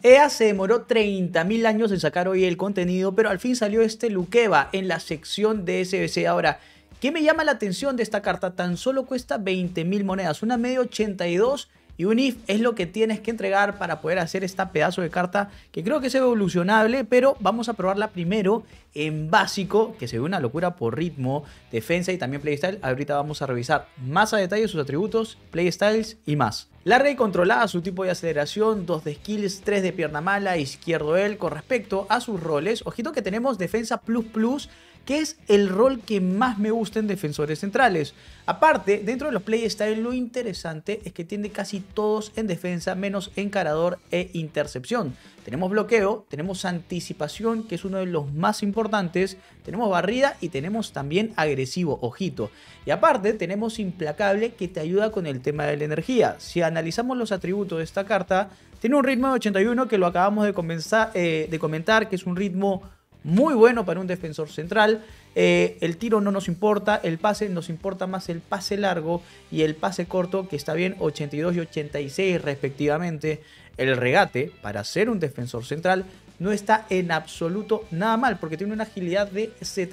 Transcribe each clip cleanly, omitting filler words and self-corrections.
EA se demoró 30.000 años en sacar hoy el contenido, pero al fin salió este Lukeba en la sección de SBC. Ahora, ¿qué me llama la atención de esta carta? Tan solo cuesta 20.000 monedas, una media 82 y un IF es lo que tienes que entregar para poder hacer esta pedazo de carta que creo que es evolucionable, pero vamos a probarla primero en básico, que se ve una locura por ritmo, defensa y también playstyle. Ahorita vamos a revisar más a detalle sus atributos, playstyles y más. Larga y controlada, su tipo de aceleración, 2 de skills, 3 de pierna mala, izquierdo él. Con respecto a sus roles, ojito que tenemos defensa plus plus, que es el rol que más me gusta en defensores centrales. Aparte, dentro de los playstyle lo interesante es que tiene casi todos en defensa, menos encarador e intercepción. Tenemos bloqueo, tenemos anticipación, que es uno de los más importantes, tenemos barrida y tenemos también agresivo, ojito. Y aparte tenemos implacable, que te ayuda con el tema de la energía. Si analizamos los atributos de esta carta, tiene un ritmo de 81 que lo acabamos de comentar, que es un ritmo muy bueno para un defensor central. El tiro no nos importa, el pase nos importa más el pase largo y el pase corto, que está bien, 82 y 86 respectivamente. El regate, para ser un defensor central, no está en absoluto nada mal, porque tiene una agilidad de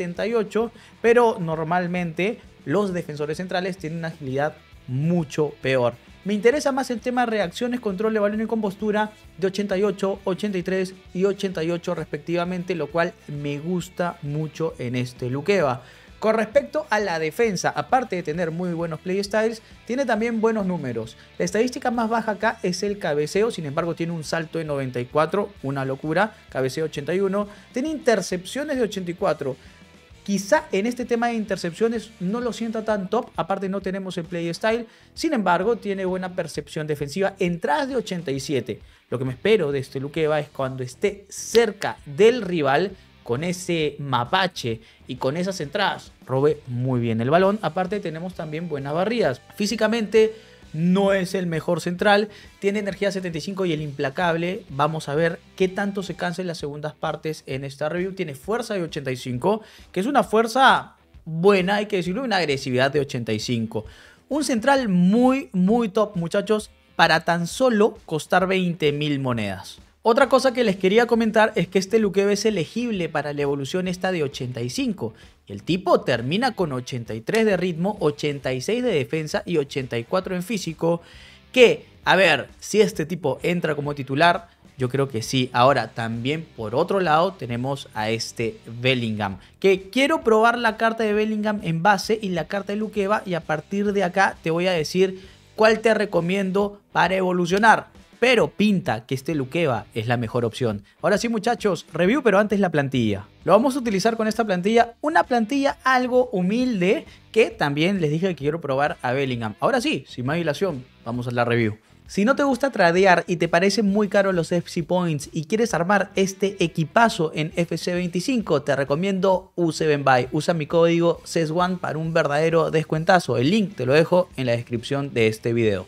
78, pero normalmente los defensores centrales tienen una agilidad mucho peor. Me interesa más el tema de reacciones, control de balón y compostura de 88, 83 y 88 respectivamente, lo cual me gusta mucho en este Lukeba. Con respecto a la defensa, aparte de tener muy buenos playstyles, tiene también buenos números. La estadística más baja acá es el cabeceo, sin embargo tiene un salto de 94, una locura, cabeceo 81, tiene intercepciones de 84. Quizá en este tema de intercepciones no lo sienta tan top, aparte no tenemos el playstyle, sin embargo tiene buena percepción defensiva, entradas de 87. Lo que me espero de este Lukeba es cuando esté cerca del rival, con ese mapache y con esas entradas, robe muy bien el balón. Aparte tenemos también buenas barridas. Físicamente no es el mejor central, tiene energía 75 y el implacable. Vamos a ver qué tanto se cansa en las segundas partes en esta review. Tiene fuerza de 85, que es una fuerza buena, hay que decirlo, una agresividad de 85. Un central muy top, muchachos, para tan solo costar 20.000 monedas. Otra cosa que les quería comentar es que este Lukeba es elegible para la evolución esta de 85. El tipo termina con 83 de ritmo, 86 de defensa y 84 en físico. Que, a ver, si este tipo entra como titular, yo creo que sí. Ahora, también por otro lado tenemos a este Bellingham, que quiero probar la carta de Bellingham en base y la carta de Lukeba, y a partir de acá te voy a decir cuál te recomiendo para evolucionar. Pero pinta que este Lukeba es la mejor opción. Ahora sí, muchachos, review, pero antes la plantilla. Lo vamos a utilizar con esta plantilla, una plantilla algo humilde, que también les dije que quiero probar a Bellingham. Ahora sí, sin más dilación, vamos a la review. Si no te gusta tradear y te parecen muy caros los FC Points y quieres armar este equipazo en FC25, te recomiendo U7Buy. Usa mi código CES1 para un verdadero descuentazo. El link te lo dejo en la descripción de este video.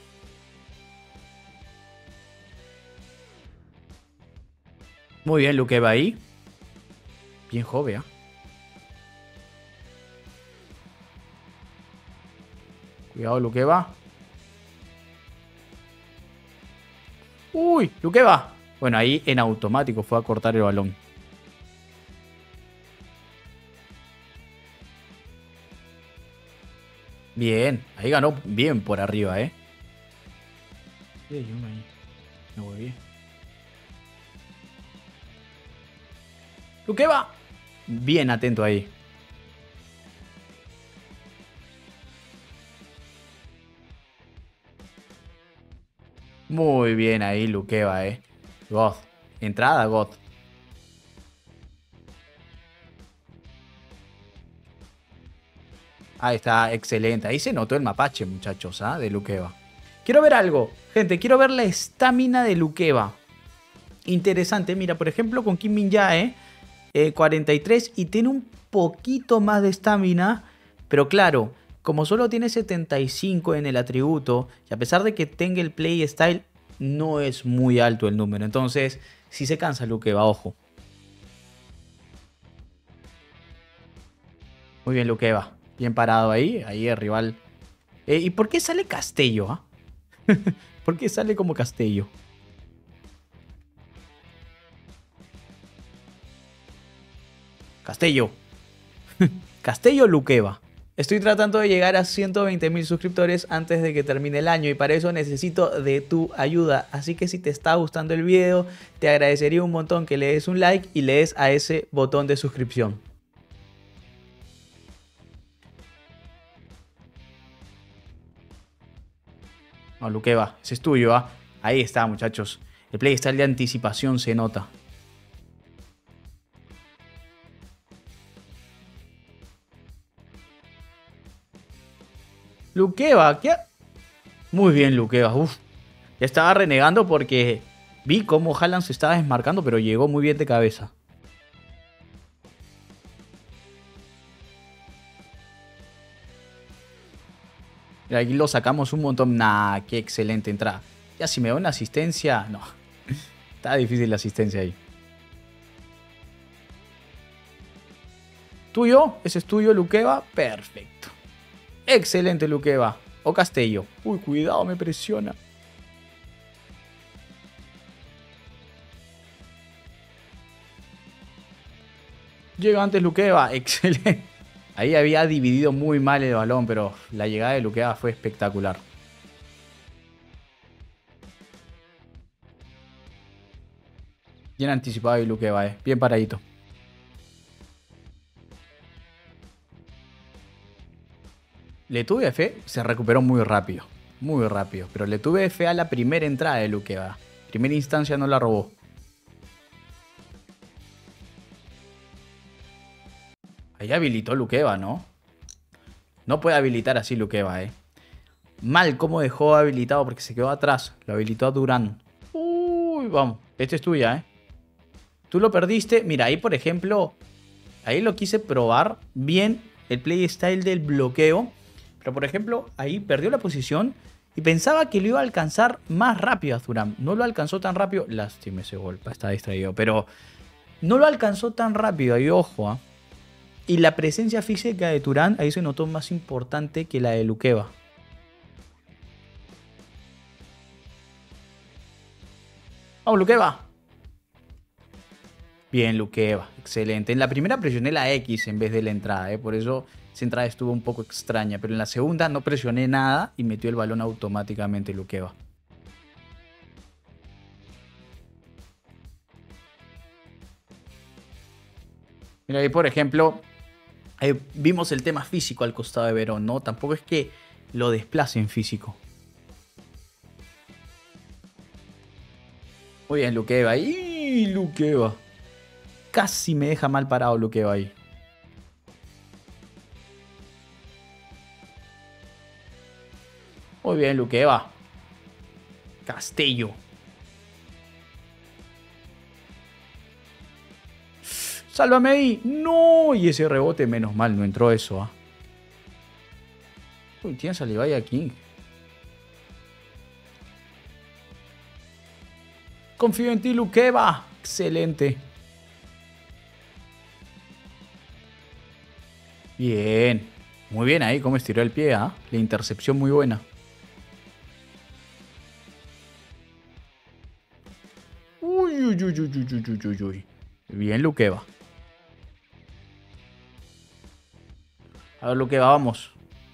Muy bien, Lukeba ahí. Bien joven, ¿eh? Cuidado, Lukeba. Uy, Lukeba. Bueno, ahí en automático fue a cortar el balón. Bien, ahí ganó bien por arriba, ¿eh? Sí, yo me voy bien. Lukeba. Bien atento ahí. Muy bien ahí, Lukeba, God. Entrada, God. Ahí está, excelente. Ahí se notó el mapache, muchachos, ¿ah? De Lukeba. Quiero ver algo, gente. Quiero ver la estamina de Lukeba. Interesante. Mira, por ejemplo, con Kim Min-jae, 43 y tiene un poquito más de estamina, pero claro, como solo tiene 75 en el atributo y a pesar de que tenga el playstyle, no es muy alto el número. Entonces, si se cansa Lukeba, ojo. Muy bien, Lukeba. Bien parado ahí. Ahí el rival. ¿Y por qué sale Castello? ¿Ah? ¿Por qué sale como Castello? Castello. Castello Luqueva. Estoy tratando de llegar a 120.000 suscriptores antes de que termine el año y para eso necesito de tu ayuda. Así que si te está gustando el video, te agradecería un montón que le des un like y le des a ese botón de suscripción. No, Luqueva, ese es tuyo, ¿ah? Ahí está, muchachos. El playstyle de anticipación se nota. Luqueva, ¿qué? Muy bien, Luqueva. Uf. Ya estaba renegando porque vi cómo Haaland se estaba desmarcando, pero llegó muy bien de cabeza. Y aquí lo sacamos un montón. Nah, qué excelente entrada. Ya si me da una asistencia, no. Está difícil la asistencia ahí. ¿Tuyo? ¿Ese es tuyo, Luqueva? Perfecto. Excelente, Luqueva. O Castello. Uy, cuidado, me presiona. Llega antes Luqueva. Excelente. Ahí había dividido muy mal el balón, pero la llegada de Luqueva fue espectacular. Bien anticipado y Luqueva, bien paradito. Le tuve fe, se recuperó muy rápido. Muy rápido. Pero le tuve fe a la primera entrada de Luqueva. Primera instancia no la robó. Ahí habilitó Luqueva, ¿no? No puede habilitar así Luqueva, Mal cómo dejó habilitado porque se quedó atrás. Lo habilitó a Durán. Uy, vamos. Este es tuya, Tú lo perdiste. Mira, ahí por ejemplo, ahí lo quise probar bien el playstyle del bloqueo. Pero por ejemplo, ahí perdió la posición y pensaba que lo iba a alcanzar más rápido a Thuram. No lo alcanzó tan rápido. Lástima ese golpe, está distraído. Pero no lo alcanzó tan rápido, ahí ojo, Y la presencia física de Thuram ahí se notó más importante que la de Luqueva. ¡Vamos, Luqueva! Bien, Luqueva, excelente. En la primera presioné la X en vez de la entrada, por eso esa entrada estuvo un poco extraña. Pero en la segunda no presioné nada y metió el balón automáticamente Luqueva. Mira, ahí por ejemplo, vimos el tema físico al costado de Verón, ¿no? Tampoco es que lo desplace en físico. Muy bien, Luqueva. ¡Y Luqueva! Casi me deja mal parado Luqueva ahí. Muy bien, Luqueva. Castello. ¡Sálvame ahí! ¡No! Y ese rebote, menos mal, no entró eso, Uy, tienes a Levi aquí. Confío en ti, Luqueva. Excelente. Bien. Muy bien ahí, cómo estiró el pie, La intercepción muy buena. Uy, uy, uy, uy, uy, uy, uy, uy. Bien, Luqueva. A ver, Luqueva, vamos.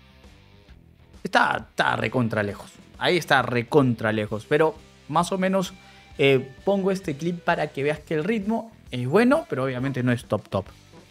Está recontra lejos. Ahí está recontra lejos. Pero más o menos pongo este clip para que veas que el ritmo es bueno, pero obviamente no es top.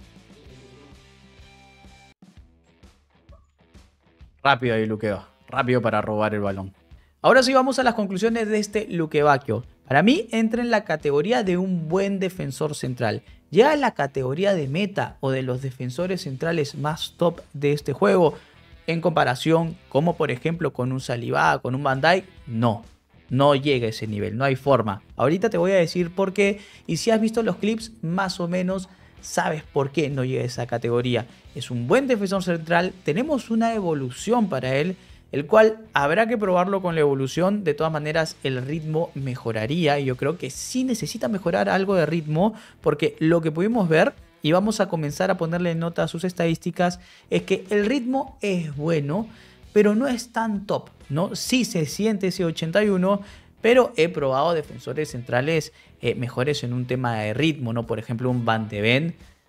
Rápido ahí, Luqueva. Rápido para robar el balón. Ahora sí vamos a las conclusiones de este Luquevacchio. Para mí entra en la categoría de un buen defensor central. Ya en la categoría de meta o de los defensores centrales más top de este juego, en comparación como por ejemplo con un Saliba, con un Van Dijk, no llega a ese nivel, no hay forma. Ahorita te voy a decir por qué y si has visto los clips más o menos sabes por qué no llega a esa categoría. Es un buen defensor central, tenemos una evolución para él, el cual habrá que probarlo con la evolución. De todas maneras el ritmo mejoraría y yo creo que sí necesita mejorar algo de ritmo, porque lo que pudimos ver, y vamos a comenzar a ponerle nota a sus estadísticas, es que el ritmo es bueno, pero no es tan top, ¿no? Sí se siente ese 81, pero he probado defensores centrales mejores en un tema de ritmo, ¿no? Por ejemplo, un Van de Ven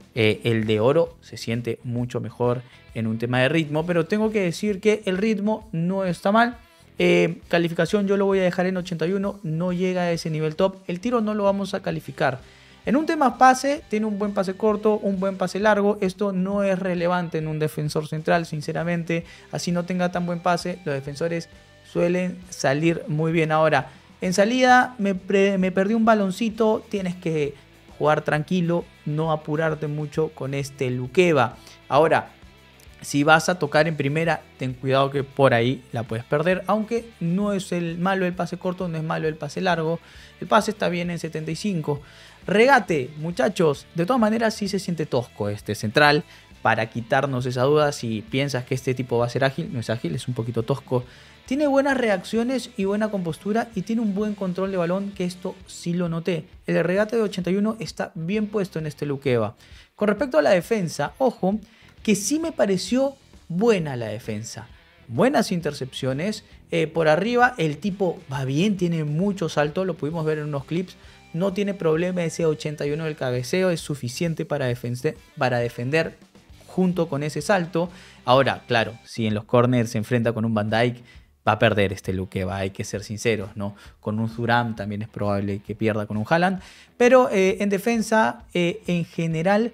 El de oro se siente mucho mejor en un tema de ritmo, pero tengo que decir que el ritmo no está mal. Calificación yo lo voy a dejar en 81, no llega a ese nivel top. El tiro no lo vamos a calificar. En un tema pase, tiene un buen pase corto, un buen pase largo. Esto no es relevante en un defensor central, sinceramente. Así no tenga tan buen pase, los defensores suelen salir muy bien. Ahora, en salida me perdí un baloncito, tienes que jugar tranquilo, no apurarte mucho con este Lukeba. Ahora, si vas a tocar en primera, ten cuidado que por ahí la puedes perder, aunque no es malo el pase corto, no es malo el pase largo. El pase está bien en 75. Regate, muchachos, de todas maneras sí se siente tosco este central. Para quitarnos esa duda, si piensas que este tipo va a ser ágil, no es ágil, es un poquito tosco. Tiene buenas reacciones y buena compostura y tiene un buen control de balón, que esto sí lo noté. El regate de 81 está bien puesto en este Lukeba. Con respecto a la defensa, ojo, que sí me pareció buena la defensa. Buenas intercepciones. Por arriba el tipo va bien, tiene mucho salto, lo pudimos ver en unos clips. No tiene problema ese 81 del cabeceo, es suficiente para defender junto con ese salto. Ahora, claro, si en los corners se enfrenta con un Van Dijk, va a perder este Lukeba, hay que ser sinceros, ¿no? Con un Thuram también es probable que pierda con un Haaland. Pero en defensa, en general,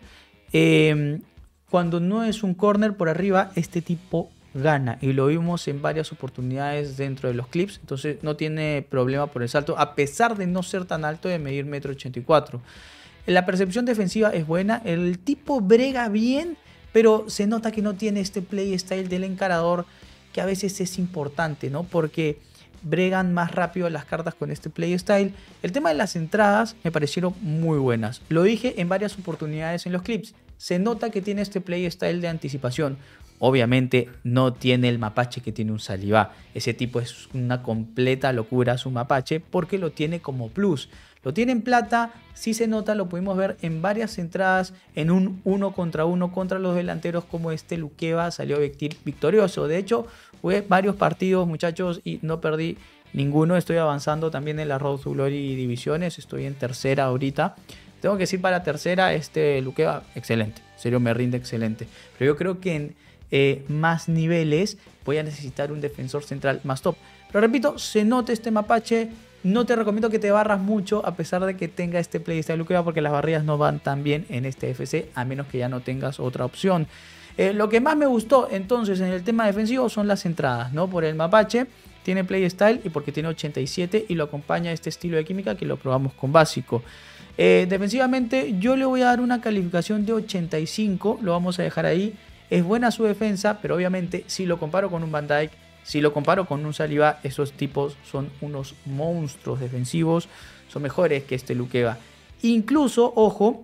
cuando no es un corner por arriba, este tipo gana. Y lo vimos en varias oportunidades dentro de los clips. Entonces no tiene problema por el salto, a pesar de no ser tan alto, de medir 1,84 m. La percepción defensiva es buena. El tipo brega bien, pero se nota que no tiene este play style del encarador, que a veces es importante, ¿no? Porque bregan más rápido las cartas con este play style. El tema de las entradas me parecieron muy buenas. Lo dije en varias oportunidades en los clips. Se nota que tiene este play style de anticipación. Obviamente no tiene el mapache que tiene un Saliba. Ese tipo es una completa locura su mapache, porque lo tiene como plus. Lo tiene en plata, sí se nota, lo pudimos ver en varias entradas, en un 1 contra 1 contra los delanteros como este Lukeba, salió victorioso. De hecho, jugué varios partidos, muchachos, y no perdí ninguno. Estoy avanzando también en la Road to Glory divisiones, estoy en tercera ahorita. Tengo que decir, para tercera, este Lukeba, excelente, en serio me rinde excelente. Pero yo creo que en más niveles voy a necesitar un defensor central más top. Pero repito, se nota este mapache. No te recomiendo que te barras mucho, a pesar de que tenga este playstyle Lukeba, porque las barridas no van tan bien en este FC, a menos que ya no tengas otra opción. Lo que más me gustó entonces en el tema defensivo son las entradas, ¿no? Por el mapache, tiene playstyle y porque tiene 87 y lo acompaña este estilo de química que lo probamos con básico. Defensivamente yo le voy a dar una calificación de 85, lo vamos a dejar ahí. Es buena su defensa, pero obviamente si lo comparo con un Van Dijk, si lo comparo con un Saliba, esos tipos son unos monstruos defensivos, son mejores que este Lukeba. Incluso, ojo,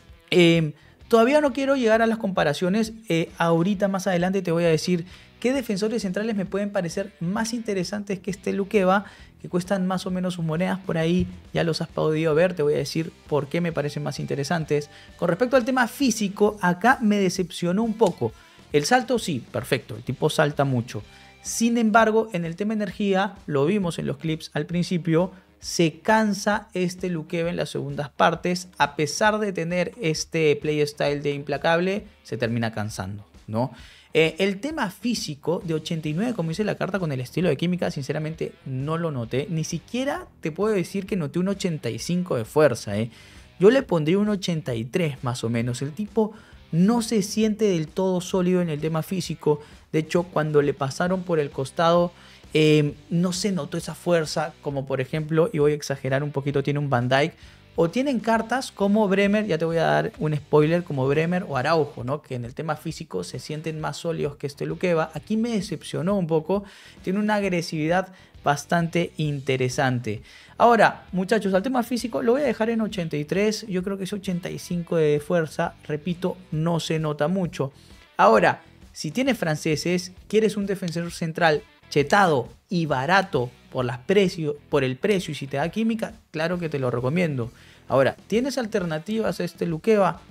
todavía no quiero llegar a las comparaciones. Ahorita más adelante te voy a decir qué defensores centrales me pueden parecer más interesantes que este Lukeba, que cuestan más o menos sus monedas. Por ahí ya los has podido ver, te voy a decir por qué me parecen más interesantes. Con respecto al tema físico, acá me decepcionó un poco. El salto sí, perfecto, el tipo salta mucho. Sin embargo, en el tema energía, lo vimos en los clips al principio, se cansa este Lukeba en las segundas partes. A pesar de tener este playstyle de implacable, se termina cansando, ¿no? El tema físico de 89, como dice la carta, con el estilo de química, sinceramente no lo noté. Ni siquiera te puedo decir que noté un 85 de fuerza, Yo le pondría un 83 más o menos. El tipo no se siente del todo sólido en el tema físico. De hecho, cuando le pasaron por el costado, no se notó esa fuerza, como por ejemplo, y voy a exagerar un poquito, tiene un Van Dijk. O tienen cartas como Bremer, ya te voy a dar un spoiler, como Bremer o Araujo, ¿no? Que en el tema físico se sienten más sólidos que este Lukeba. Aquí me decepcionó un poco, tiene una agresividad bastante interesante. Ahora, muchachos, al tema físico lo voy a dejar en 83, yo creo que es 85 de fuerza, repito, no se nota mucho. Ahora, si tienes franceses, quieres un defensor central chetado y barato por el precio y si te da química, claro que te lo recomiendo. Ahora, ¿tienes alternativas a este Lukeba?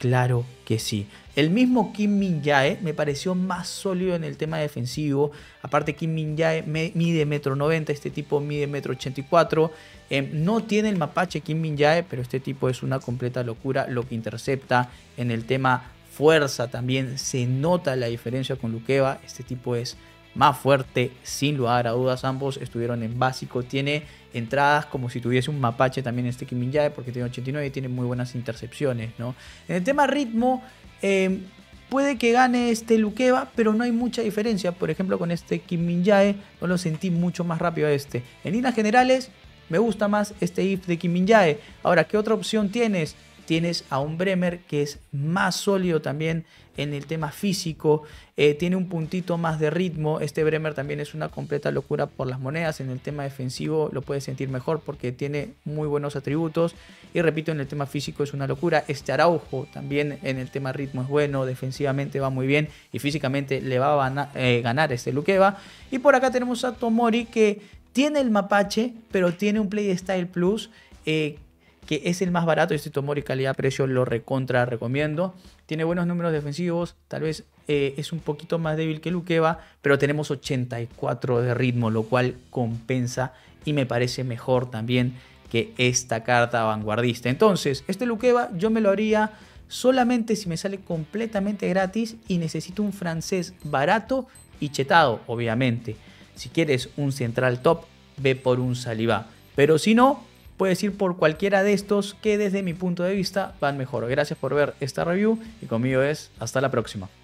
Claro que sí. El mismo Kim Min-jae me pareció más sólido en el tema defensivo. Aparte, Kim Min-jae mide 1,90 m, este tipo mide 1,84 m. No tiene el mapache Kim Min-jae, pero este tipo es una completa locura lo que intercepta. En el tema fuerza también se nota la diferencia con Lukeba. Este tipo es más fuerte, sin lugar a dudas. Ambos estuvieron en básico. Tiene entradas como si tuviese un mapache también este Kim Min-jae, porque tiene 89 y tiene muy buenas intercepciones, ¿no? En el tema ritmo, puede que gane este Lukeba, pero no hay mucha diferencia. Por ejemplo, con este Kim Min-jae no lo sentí mucho más rápido a este. En líneas generales, me gusta más este IF de Kim Min-jae. Ahora, ¿qué otra opción tienes? Tienes a un Bremer que es más sólido también en el tema físico, tiene un puntito más de ritmo. Este Bremer también es una completa locura por las monedas. En el tema defensivo lo puedes sentir mejor porque tiene muy buenos atributos, y repito, en el tema físico es una locura. Este Araujo también en el tema ritmo es bueno, defensivamente va muy bien y físicamente le va a ganar este Lukeba. Y por acá tenemos a Tomori, que tiene el mapache pero tiene un Playstyle Plus, que es el más barato. Este Tomori calidad-precio lo recontra recomiendo. Tiene buenos números defensivos, tal vez es un poquito más débil que Lukeba, pero tenemos 84 de ritmo, lo cual compensa y me parece mejor también que esta carta vanguardista. Entonces, este Lukeba yo me lo haría solamente si me sale completamente gratis y necesito un francés barato y chetado, obviamente. Si quieres un central top, ve por un Saliba, pero si no, puedes ir por cualquiera de estos que desde mi punto de vista van mejor. Gracias por ver esta review y conmigo hasta la próxima.